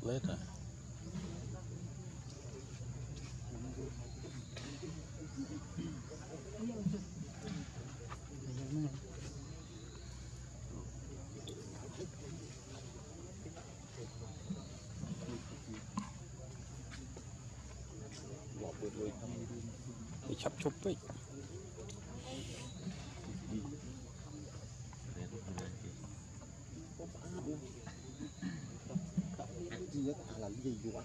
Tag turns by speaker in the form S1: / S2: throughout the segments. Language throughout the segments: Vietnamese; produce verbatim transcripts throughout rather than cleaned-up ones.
S1: lết à. Bị chắp chúc ấy.
S2: Là gì vậy?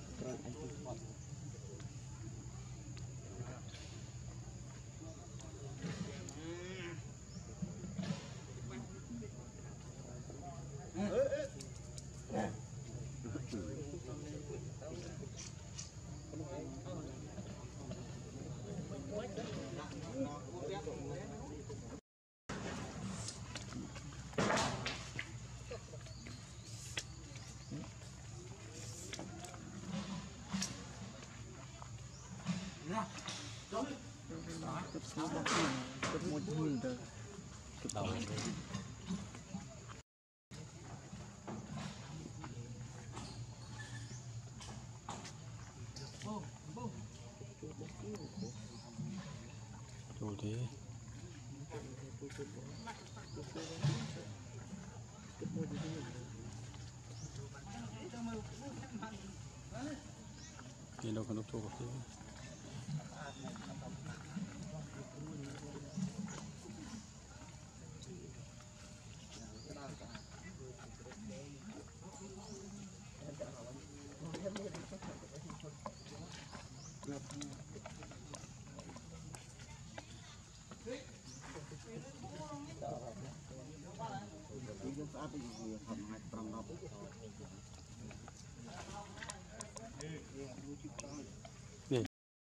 S1: Đầu Rồi thế Thì đâu có nút chua thế. Nè.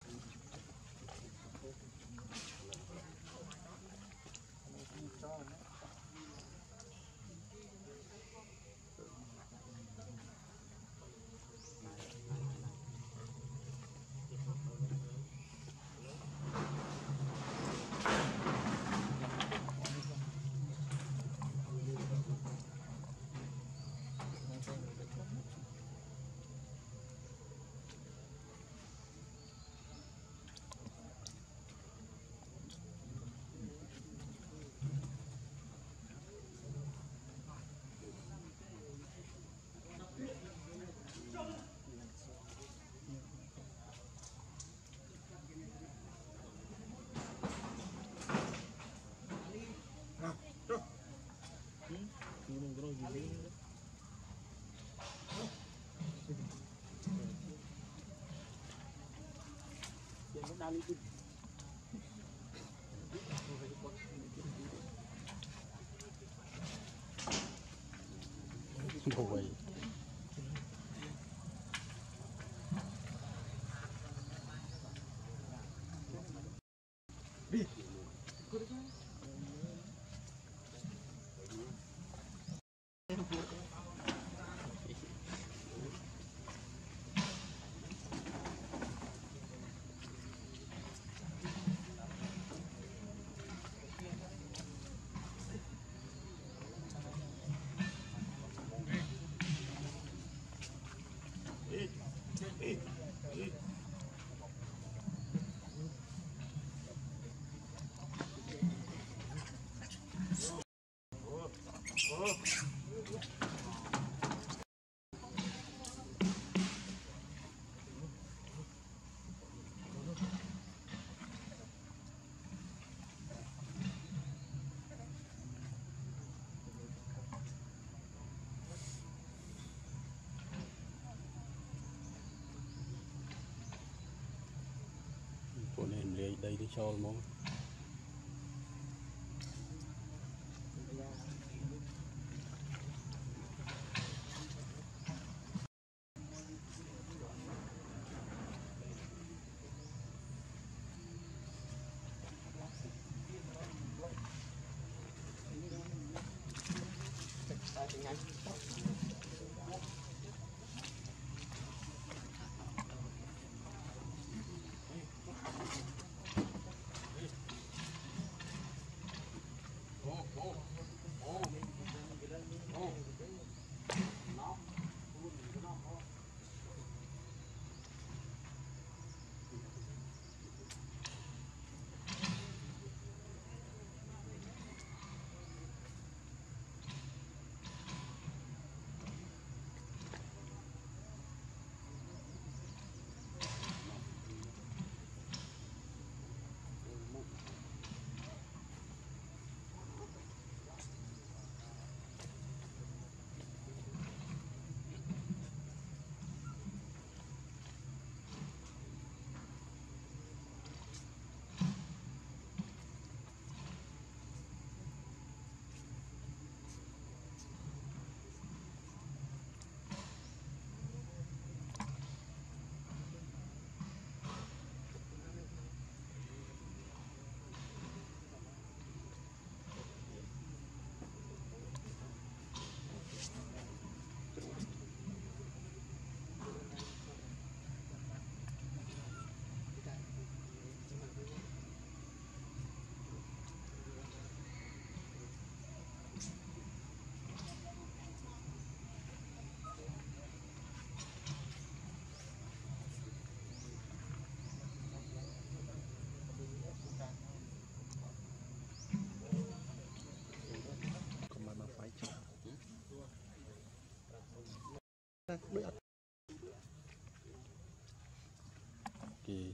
S1: Thôi đi. Cô nên đây đây đi cho món.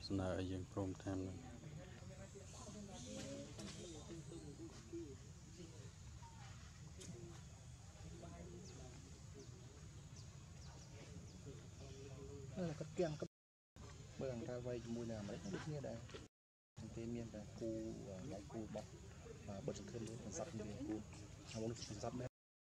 S1: Sna ở dương prom tham này.
S2: là cắt kiêng cắt bữa ăn ra vay mùi nào mấy không biết như đây thế miền là cu lại cu bọc và bật thêm nữa còn sắp như cu không có sắp đấy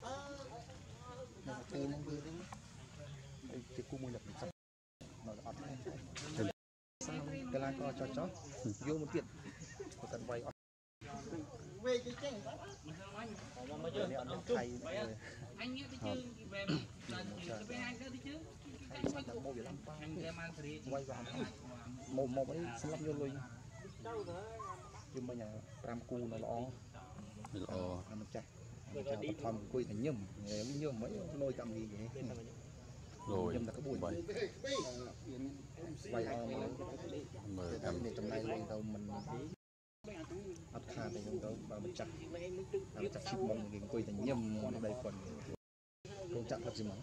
S2: là cu nó vừa đấy cái cu mùi nhập sắp nó ọt này sao cái lá co cho chó vô một tiện của tận vay ọt về cái chén đó mà giờ này ăn thay anh nghe thấy chưa về về hai cái đi chứ mô bị lắm quay vào mô mô ấy xin lắm vô lui nhưng mà nhà ram cu nó lo
S1: Lo
S2: nó chạy chạy thầm quỳ thành nhầm nhầm mấy nôi cầm gì vậy
S1: rồi
S2: nhầm là cái bụi
S1: vậy
S2: bay om
S1: mời em
S2: để trong này lên đâu mình ắt kha thì trong đâu mà mình chặt mình chặt chip mông thì quỳ thành nhầm đây còn không chặt thật gì mà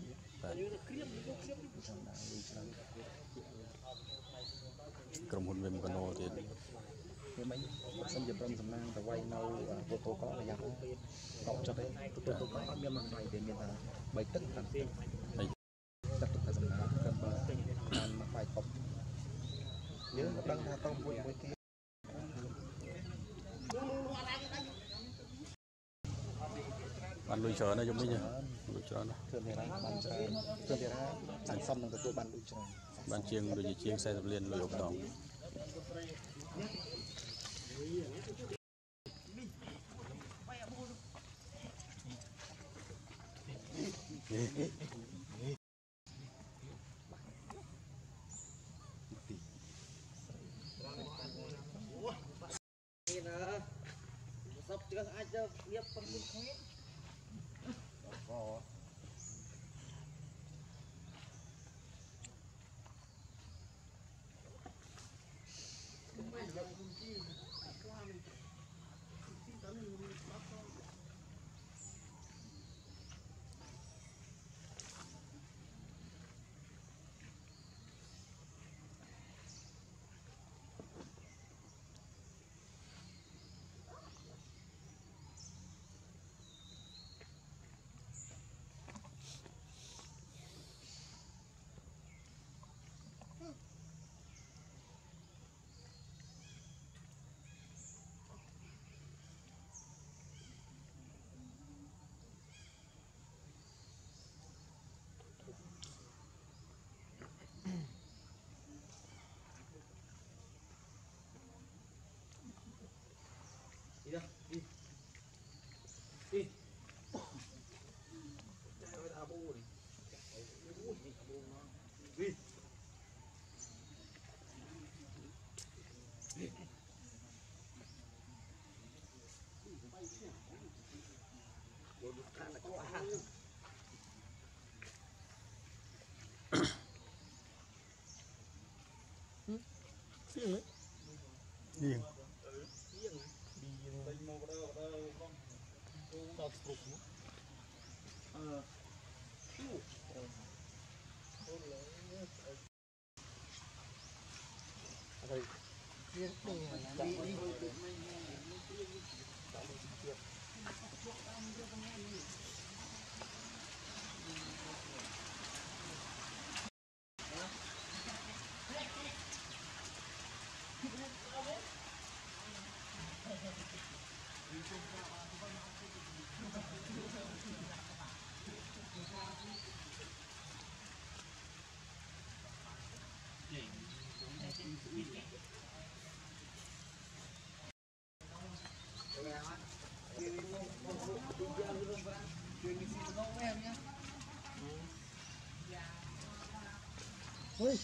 S1: cầm hồn về cano thì
S2: cái mấy sân dịp trong sầm nang tàu quay nâu ô tô có là giặc cộng cho đấy ô tô có miền mặt này để miền là bảy tức là chắc là sầm nang cầm bàn mặt phải cọc nhớ đăng ra tông với với cái
S1: bạn lùi chờ nó giống như nhá lùi chờ nó
S2: thường thì là bàn chơi thường thì là sản phẩm là tôi bàn lùi chờ
S1: bạn chiêng lùi chiêng xe tập liên lùi ốc đồng
S3: sắp chưa ai cho biết con không hết
S2: có
S3: đi đâu đi đi đi
S1: Yên
S2: ôi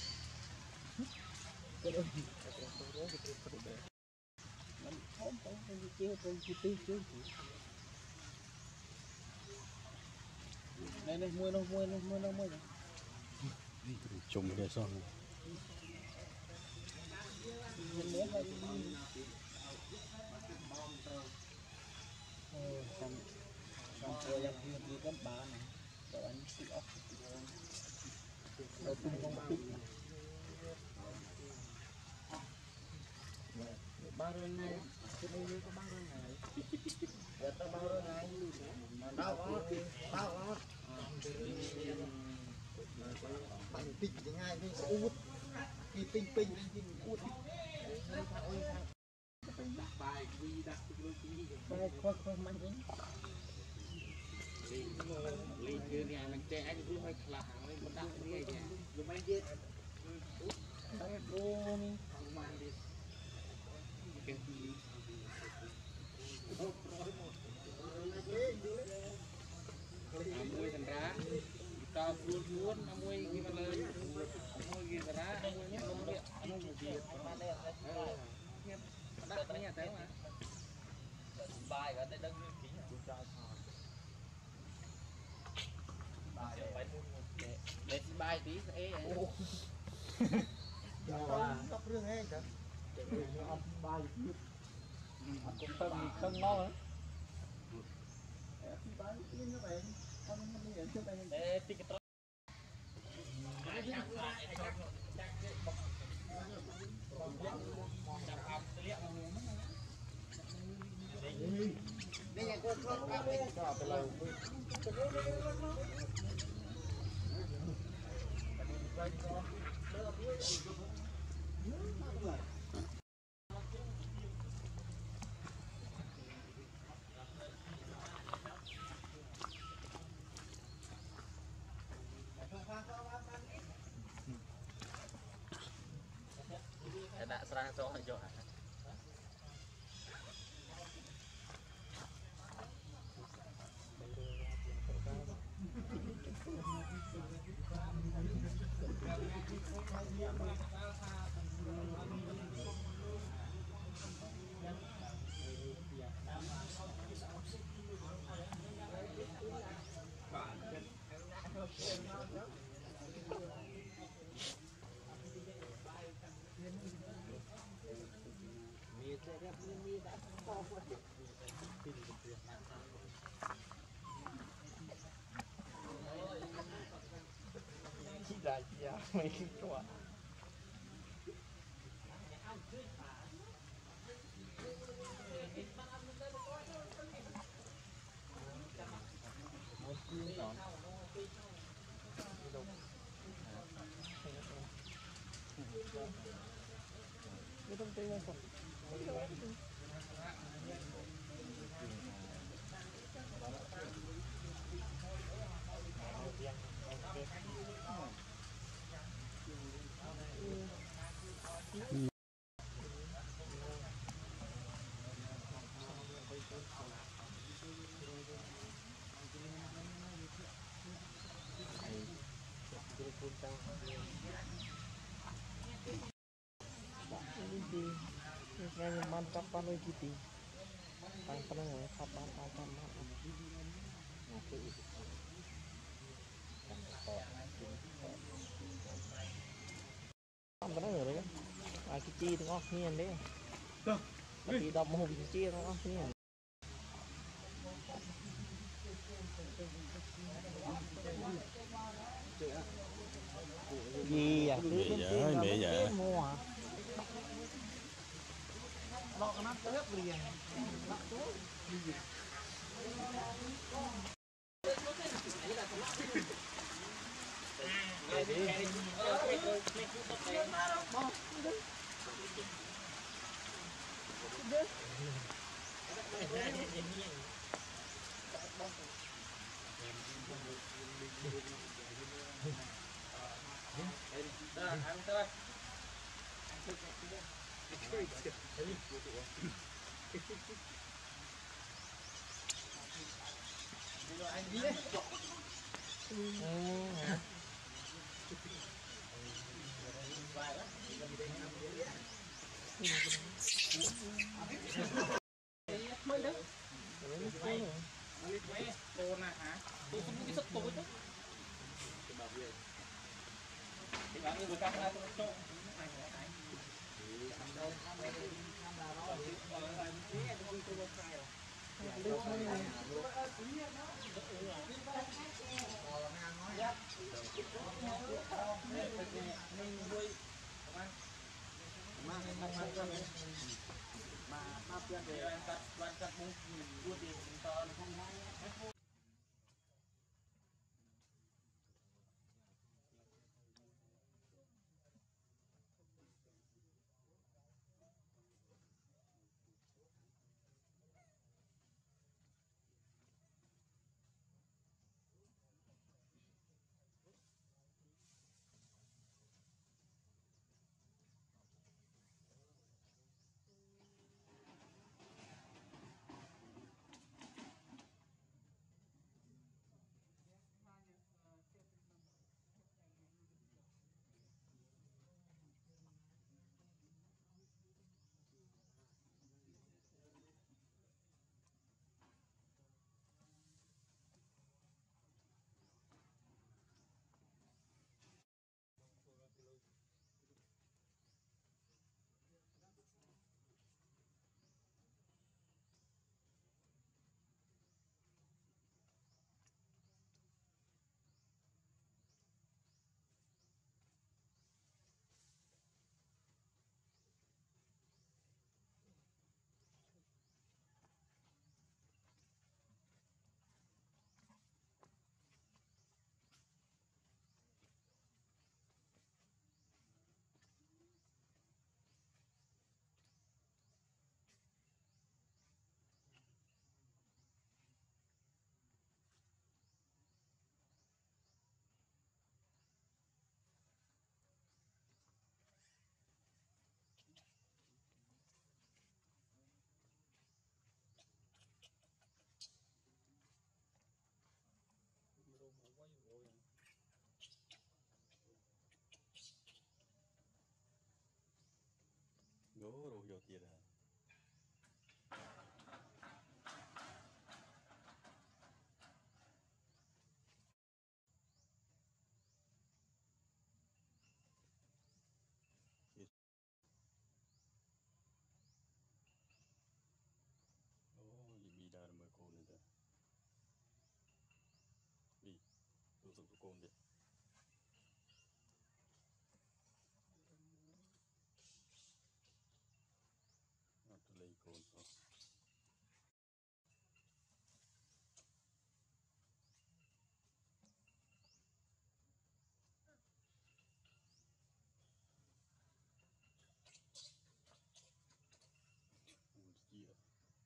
S3: này này mua đâu mua đâu mua đâu mua đâu
S1: chung cái son
S3: xong xong rồi em đi đi cấp ba này rồi anh xịt ốc đầu tung không bị giờ tao bao rồi này tao có tao có bạn tinh thì ngay đi út đi tinh tinh đi út bài quy đặt bài coi coi mạnh đấy lý chưa nghe mình trẻ anh cũng hơi là hàng lên một đám như vậy dùng anh chết đấy bố mi không mang đi mui thành ra cao cuốn cuốn mui gì mà lời mui gì thành ra mui nhé không biết mui gì mà đây đặt cái nhà thế mà bài ở đây đang kính để bài tí thế
S2: cấp riêng hết cả
S3: bài
S2: cũng tâm không ngon nữa bài như vậy không không hiện trước đây
S3: để tí cái đây là con con các bên cho từ lâu đã serang cho hijau Tidak ya, main tua. Yang mantap paling gitu. Paling pernah ya kapan kapan makan. Không có người đấy. À cái chi thì ngon nhiên đấy. Thì đọc một cái chi nó ngon nhiên. Gì à?
S1: Mẹ dạ, mẹ dạ.
S3: Mua à? Lọ nó tớp liền. Anh đi đấy. Mới đó. Cô nè hả? Tôi không biết sức tôi đó. Thì bạn người ta ra tôi cho. mà pháp kia thì anh cắt anh cắt bún bún thì to nó không hay.
S1: Ngố rồi vô tiền à. Ồ, bị đa mà cô này ta. Đi, tôi dùng cô đi. Nó tôi lấy cô thôi. Ủa gì à?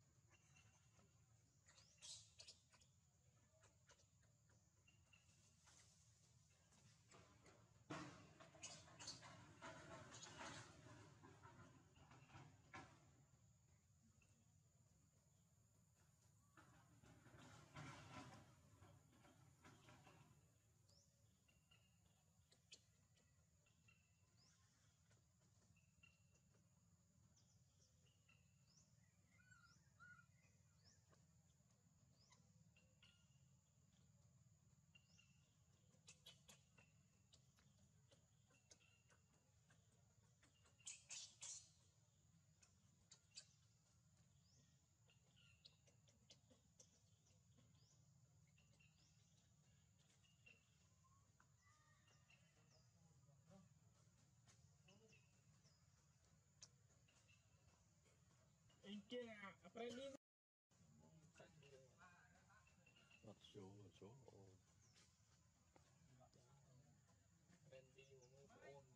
S3: Ini apa ini?
S1: Not sure, not sure. Oh.
S3: Randy ngomong ke on.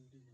S1: đi này.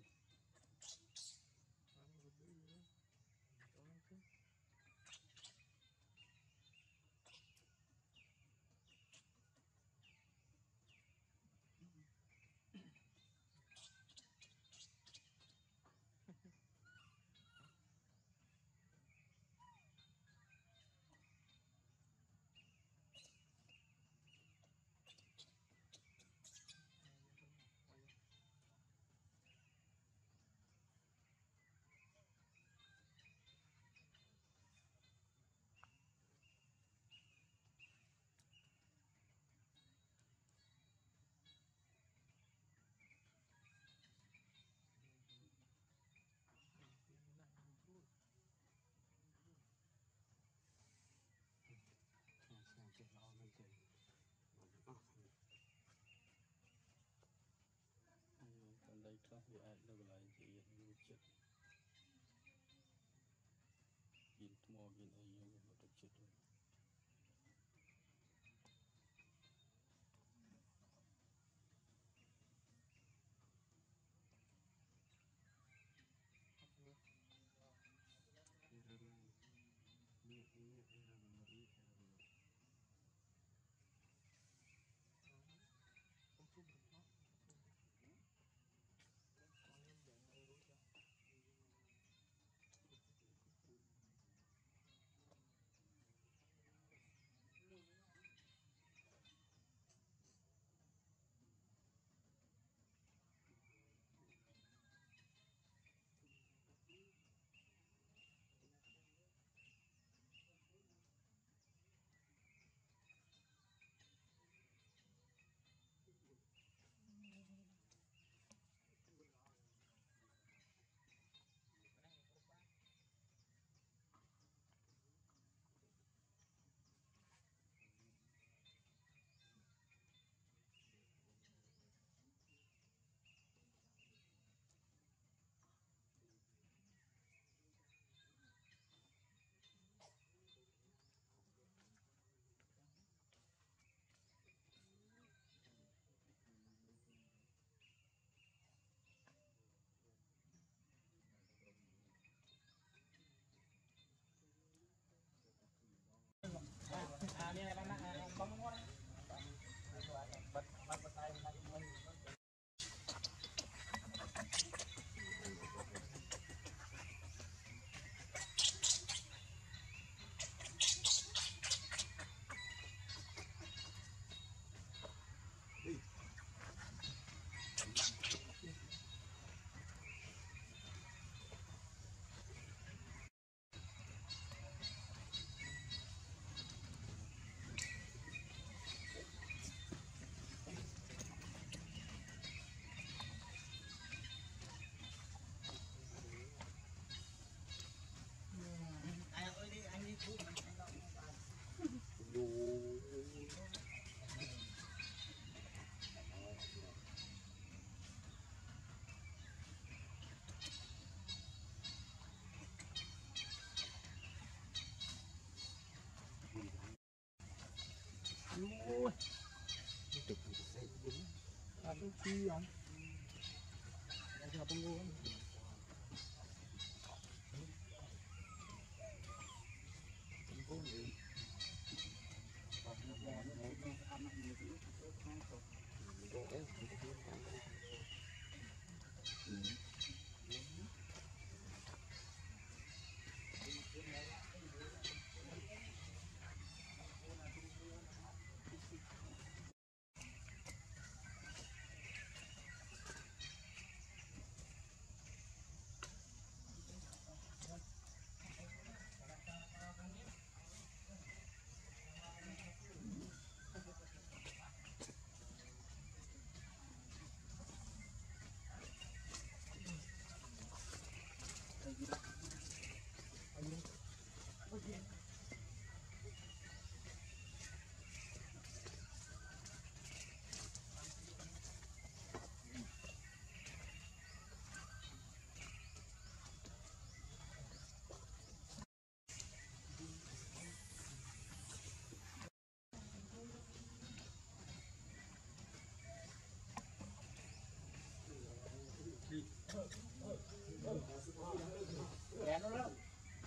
S1: Còn đây có thì ai đâu lại chỉ nuôi chếtกินทมอกินอะไรอย่างเงี้ยเราchết rồi
S3: à đây này bạn bạn bấm ngon bật bật bật tay mình anh ơi đi anh đi thu mình anh đâu
S2: Ui, tịch xe đúng, à tôi chi không? Đây là bông luôn. Bông gì?
S3: Kén nó lắm.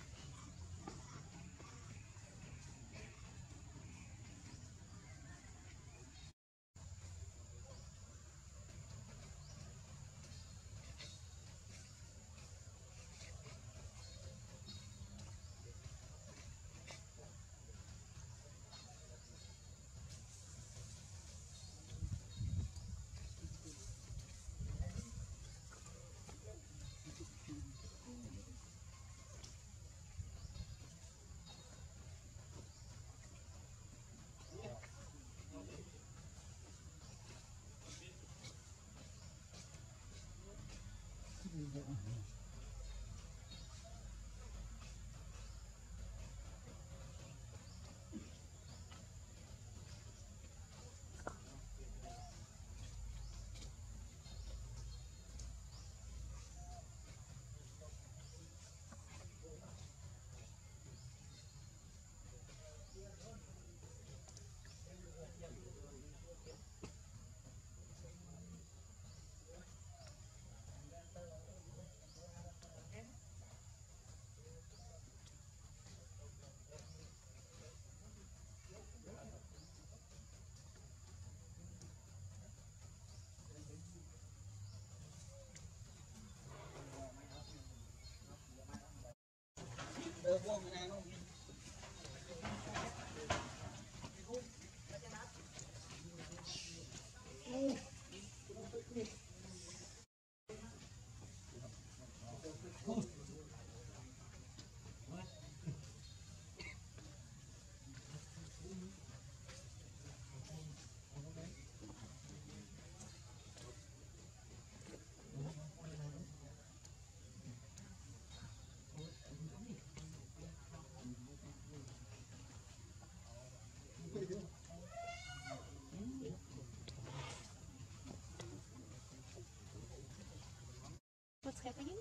S4: What's happening?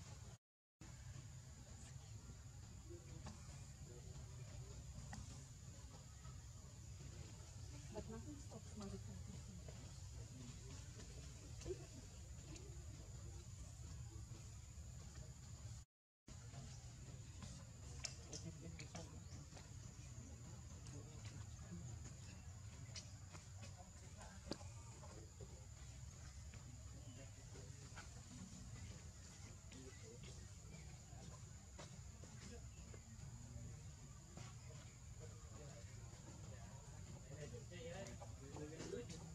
S4: But nothing stops magic.
S3: Hãy subscribe cho kênh Ghiền Mì Gõ để không bỏ lỡ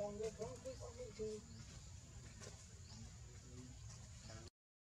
S3: ងវាផងគឺ